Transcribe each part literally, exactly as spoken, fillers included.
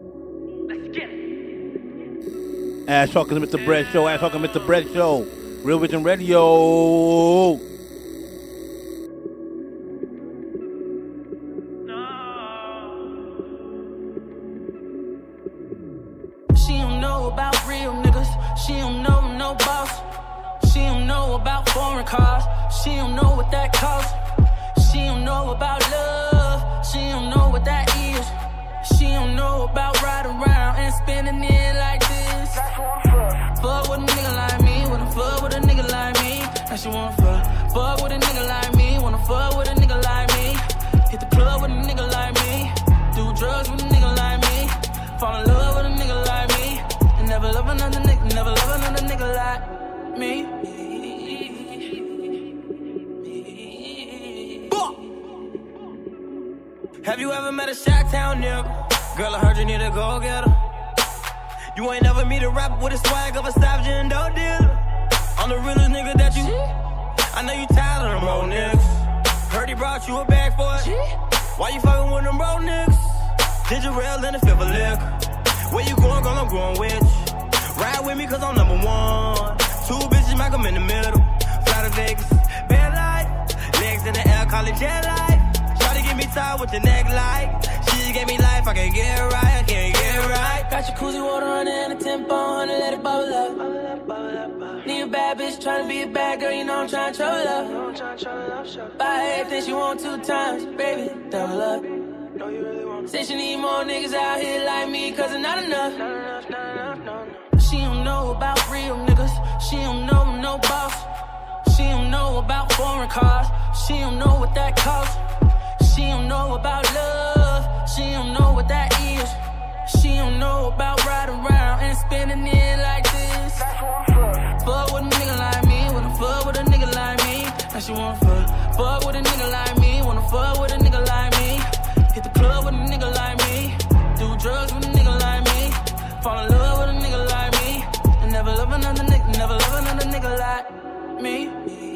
Let's get it. Ash Talking Mister Bread Show. Ash Talking Mister Bread Show. Real Vision Radio. She don't know about real niggas. She don't know no boss. She don't know about foreign cars. She don't know what that costs. She don't know about love. She don't know what that is. She don't know about riding around and spending it like this. Fuck with a nigga like me. Wanna fuck with a nigga like me. Now she wanna fuck. Fuck with a nigga like me. Wanna fuck with a nigga like me. Hit the club with a nigga like me. Do drugs with a nigga like me. Fall in love with a nigga like me. And never love another nigga. Never love another nigga like me. Have you ever met a Chi-Town nigga? Girl, I heard you need a go-getter. You ain't never meet a rapper with a swag of a savage and dope dealer. I'm the realest nigga that you. I know you tired of them old niggas. Heard he brought you a bag for it. Why you fucking with them old niggas? Ginger ale in the fifth of liquor. Where you going, girl? I'm going with you. Ride with me cause I'm number one. Two bitches, make them in the middle. Fly to Vegas, bad light. Legs in the air, call it jet light. Try to get me tied with the neck light. She just gave me life, I can't get it right, I can't get it right. Got your koozie water on it and a tempo on it, let it bubble up. Need a bad bitch, tryna be a bad girl, you know I'm tryna trouble up. Buy everything she want two times, baby, double up. Say she need more niggas out here like me, cause it's not enough. She don't know about real niggas. She don't know no boss. She don't know about foreign cars. She don't know what that costs. She don't know about love. She don't know what that is. She don't know about riding around and spending it like this. Fuck with a nigga like me. Wanna fuck with a nigga like me. Now she wanna fuck. Fuck with a nigga like me. Wanna fuck with a nigga like me. Hit the club with a nigga like me. Do drugs with a nigga like me. Fall in love with a nigga like me. And never love another nigga. Never love another nigga like me.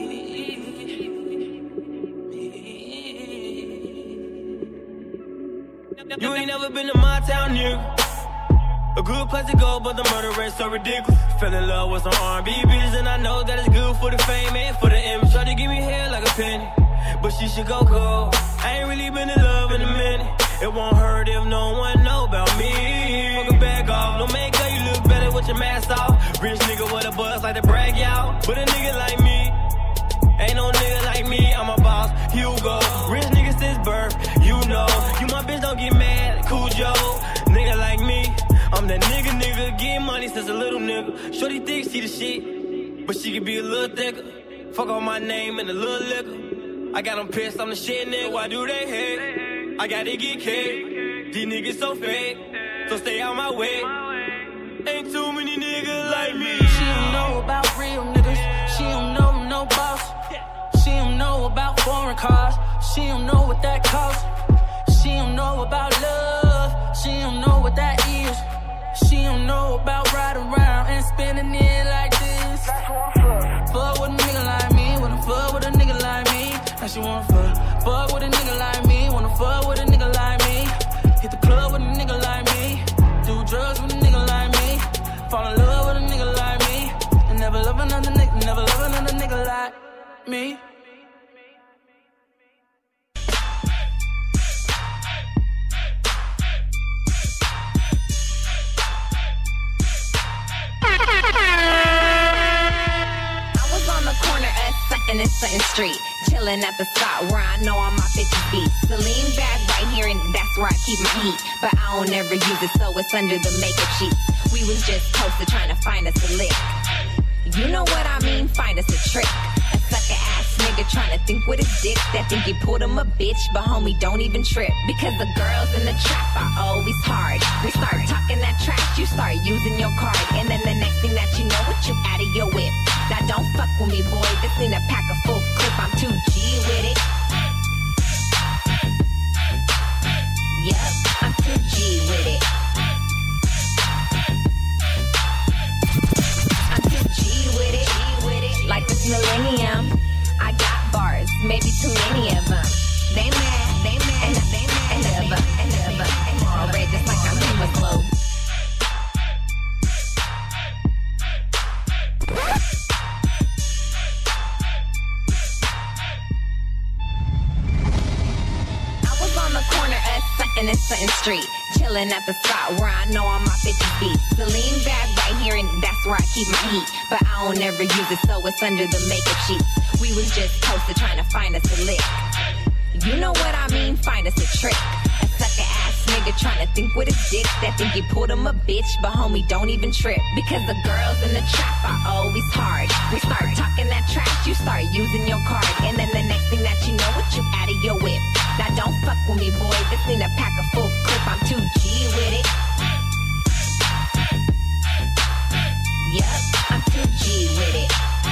You ain't never been to my town, nigga. A good place to go, but the murder rate's so ridiculous. Fell in love with some R and B bitches, and I know that it's good for the fame and for the image. Try to give me hair like a penny, but she should go cold. I ain't really been in love in a minute. It won't hurt if no one know about me. Fuck a bag off, don't make her you look better with your mask off. Rich nigga with a buzz like to brag y'all. But a nigga like me, ain't no nigga like me, I'm a boss, Hugo. Rich nigga since birth, you know. You my bitch, don't get mad, cool Joe. Nigga like me, I'm that nigga, nigga. Getting money since a little nigga. Shorty thinks she the shit, but she could be a little thicker. Fuck on my name and a little liquor. I got them pissed, I'm the shit, nigga. Why do they hate? I gotta get cake. These niggas so fake, so stay out my way. Ain't too many niggas like me. She don't know about real niggas. She don't know no boss. She don't know about foreign cars. She don't know what that costs. She don't know about love. She don't know what that is. She don't know about riding around and spending it like this. Fuck with a nigga like me. Wanna fuck with a nigga like me. Now she wanna fuck. Fuck with a nigga like me. Wanna fuck with a nigga like me. Hit the club with a nigga like me. Do drugs with a nigga like me. Fall in love with a nigga like me. And never love another nigga. Never love another nigga like me. In Sutton Street, chilling at the spot where I know all my bitches beat. Celine bag right here, and that's where I keep my heat. But I don't ever use it, so it's under the makeup sheets. We was just posted trying to find us a lick. You know what I mean? Find us a trick. A sucker ass nigga trying to think with his dick. That think he pulled him a bitch, but homie don't even trip. Because the girls in the trap are always hard. We start talking that trash, you start using your card. And then the next thing that you know, what you out of your whip. Now don't fuck with me, boy. This ain't a pack of full clip. I'm too G with it. Yup, I'm too G with it. I'm too G with it. Like this millennium, I got bars, maybe too many of them. They mad, they mad, and they mad, and never, and never, and all red, just like I'm in with flow. in a Sutton Street, chilling at the spot where I know all my bitches be. Celine bag right here, and that's where I keep my heat. But I don't ever use it, so it's under the makeup sheets. We was just posted trying to find us a lick. You know what I mean? Find us a trick. A sucker ass nigga trying to think with his dick that think you pulled him a bitch, but homie, don't even trip. Because the girls in the trap are always hard. We start talking that trash, you start using your card, and then the next thing that you know, what you out of your whip. Now don't fuck with me, boy. This need a pack a full clip. I'm too G with it. Yup, I'm too G with it.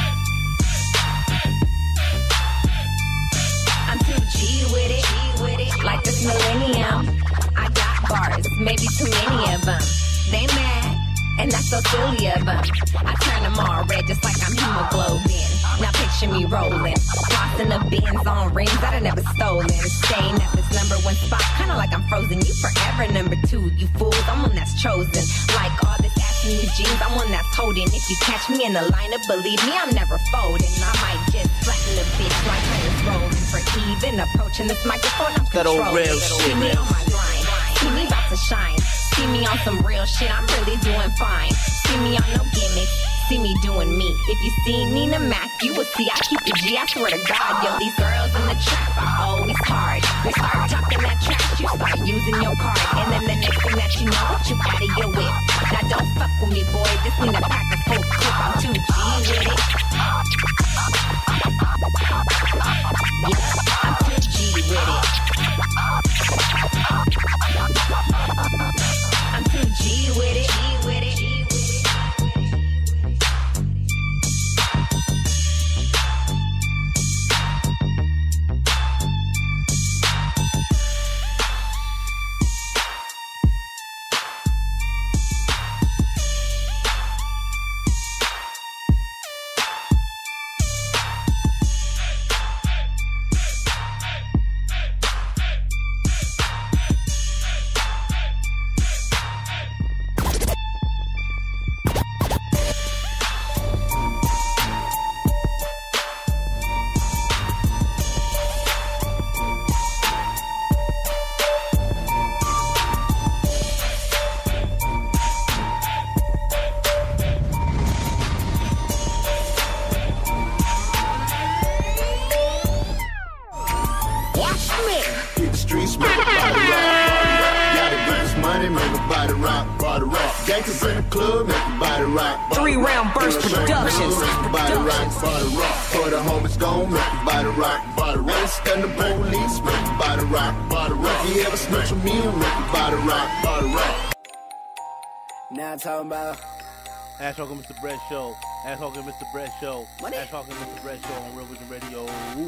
I'm too G with it. G with it. Like this millennium, I got bars, maybe too many of them. They mad, and that's so silly of them. I turn them all red just like I'm hemoglobin. Now picture me rolling, flossing the bins on rings that I never stolen. Staying at this number one spot, kinda like I'm frozen. You forever number two, you fools. I'm one that's chosen. Like all this ass in these jeans, I'm one that's holding. If you catch me in the lineup, believe me, I'm never folding. I might just flatten the bitch like players rolling. For even approaching this microphone, I'm that controlling. old real See shit, me man. on my grind, see me about to shine. See me on some real shit, I'm really doing fine. See me on no gimmicks. See me doing me. If you see Nina Mac, you will see I keep it G. I swear to God, yo, these girls in the trap are always hard. We start talking that trash, you start using your card, and then the next thing that you know, what you out of your whip. Now don't fuck with me, boy. This need a pack of full clip. I'm too G with it. Yeah, I'm too G with it. I'm too G with it. G with it. Three round burst productions. For the homies gon' make your body rock, body rock. Stand the police, make your body rock, body rock. If you ever snitch on me, make your body rock, body rock. Now I'm talking about Ash Talking Mister Brett Show. Ash Talking Mister Brett Show. Money. Ash Talking Mister Brett Show on Real Vision Radio. Ooh.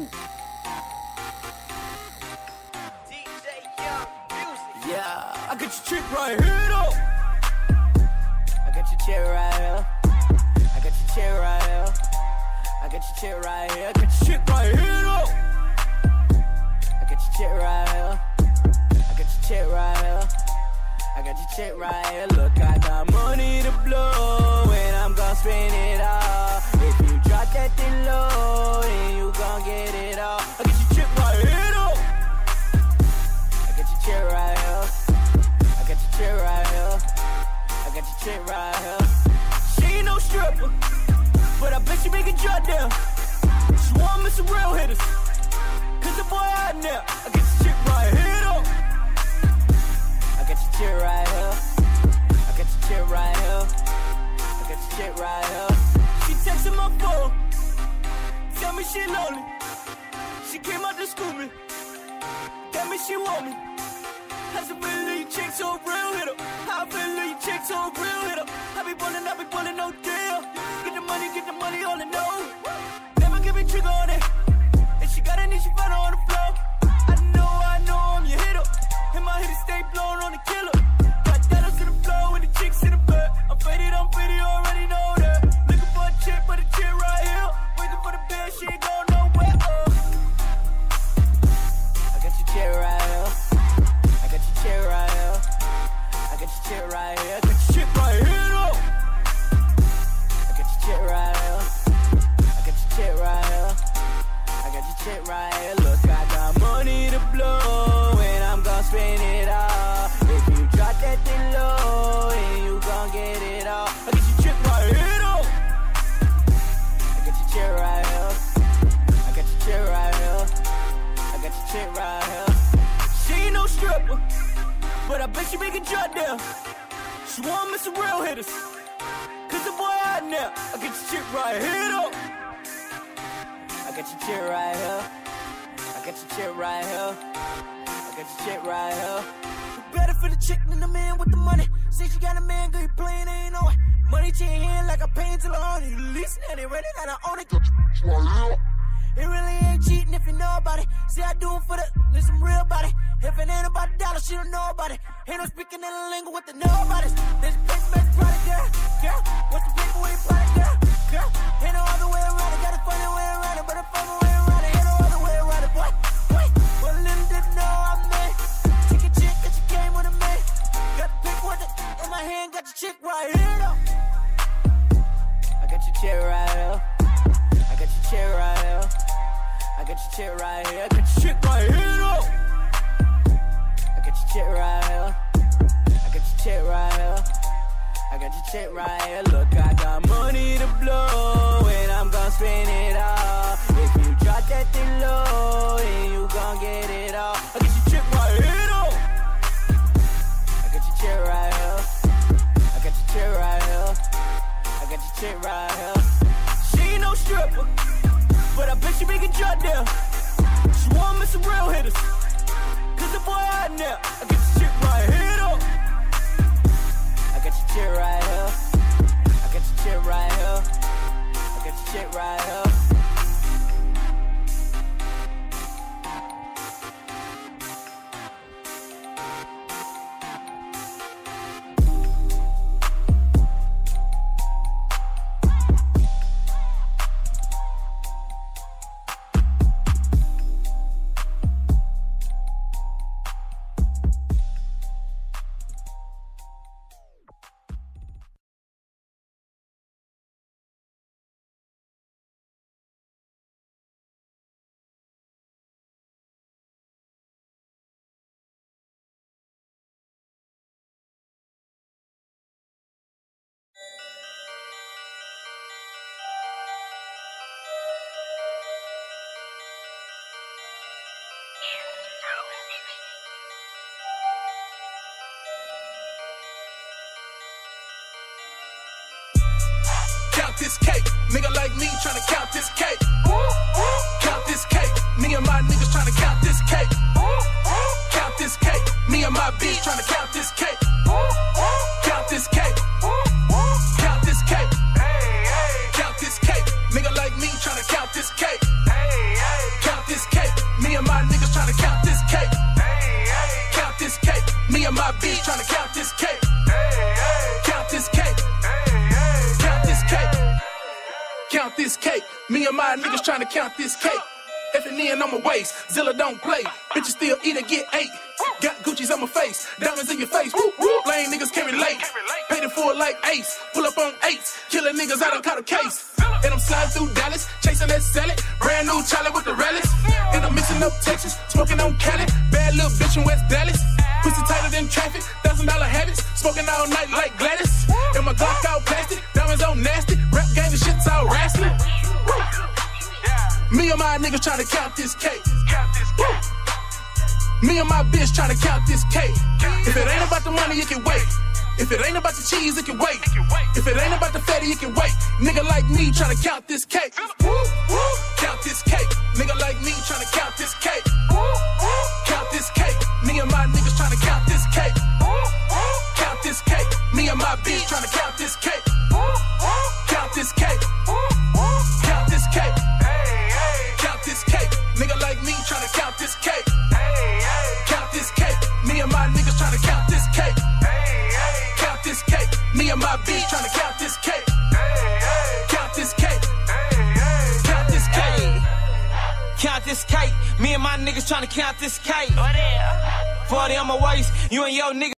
yeah. I got your chick right here though. I got your chair right here. I got your chair right here. I got your chair right here. I got your chick right here though. I got your chair right here. I got your chair right here. I got your chick right here. Look, I got money to blow, and I'm gonna spend it all. If you drop that thing low, then you gon' get it all. I got your chick right here though. I got your chair right here. I got your chair right here. I got your chick right here. She ain't no stripper, but I bet she make it drop down. She want me some real hitters, cause the boy out there. I got your chick right here though. I got your chick right here. I got your chick right here. I got your chick right here. She texting my phone, tell me she lonely. She came out to school me, tell me she want me. How's it feel you chick so real hitter? How I feel you chick so real hitter? I be ballin', I be ballin', no deal. Get the money, get the money, all in no. Never give me trigger on it. If she got it, then she find her on the floor. I know, I know I'm your hitter. And my hitter stay blowin' on the killer. Got dollars to the floor with the chicks in the bed. I'm faded, I'm faded, you already know that. Looking for a chick, but a chick right here. Waiting for the bed, she ain't going nowhere. Oh. I got your chair right here. I got your chair right here. I got your chair right here. I got your chick right here though. I got your chair right here. I got your chair right here. I got your chick right here. Look, I got money to blow, and I'm gonna spend it all. but I bet she make a drop down. She want me some real hitters, cause the boy out now. I got your chick right here though. I got your chick right here. I got your chick right here. I got your chick right here. You better for the chick than the man with the money. Say she got a man, girl, you playing, ain't know it. Money to your hand like a pain till I own it. You leasing it, they ready, gotta own it. It really ain't cheating if you know about it. See, I do it for the, there's some real about it. If it ain't about the dollar, she don't know about it. Ain't no speaking in the lingo with the know about it. There's a paper-based product, girl. Girl, what's the paper with product, girl? Girl, ain't no other way around it. Got a funny way around it, but a funny way around it. Ain't no other way around it, boy. Wait, but a little didn't know I'm made. Chick a chick that you came with a man. Got the paper with it in my hand, got your chick right here, though. I got your chick right here. I got your chick right here. I got your chick right here. I got your chick right here, though. I got your chick right here. I got your chick right here. I got your chick right here. Look, I got money to blow, and I'm gonna spend it all. If you drop that thing low, then you gon' get it all. I got your chick right here, though. I got your chick right here. I got your chick right here. I got your chick right here. She ain't no stripper, but I bet she make a drop down. She want me some real hitters, cause the boy out now. I got your chick right here though. I got your chick right here. I got your chick right here. I got your chick right here. This cake, nigga like me tryna count this cake. Count this cake, me and my niggas tryna count this cake. Count this cake, me and my bitch tryna count this cake. Count this cake, count this cake, count this cake, nigga like me tryna count this cake. Count this cake, me and my niggas tryna count this cake. Count this cake, me and my bitch tryna count this cake. Count this cake. Count this cake, me and my niggas tryna count this cake. F and N on my waist, Zilla don't play. Bitches still eat and get ate. Got Gucci's on my face, diamonds in your face. Woo, woo. Lame niggas can't relate. Paid it for like Ace, pull up on eights. Killing niggas, I done caught a case. And I'm sliding through Dallas, chasing that salad. Brand new Charlie with the relics. And I'm mixing up Texas, smoking on Cali. Bad little bitch in West Dallas. Pussy tighter than traffic, thousand dollar habits. Smoking all night like Gladys. And my Glock all plastic, diamonds all nasty. Rap game, the shit's all wrestling. Me and my niggas tryna count this cake. Me and my bitch tryna count this cake. If it ain't about the money, it can wait. If it ain't about the cheese, it can wait. If it ain't about the fatty, it can wait. Nigga like me tryna count this cake. Count this cake. Nigga like me tryna count this cake. Count this cake. Me and my niggas tryna count this cake. Count this cake. Me and my bitch tryna count this cake. Count this cake. Count this cake. Count this cake. Nigga like me tryna count this cake. Count this cake. Me and my niggas tryna count this cake. Count this cake. Me and my bitch tryna count this cake. Count this cake. Count this cake. Count this cake. Me and my niggas tryna count this cake. forty on my waist. You and your niggas.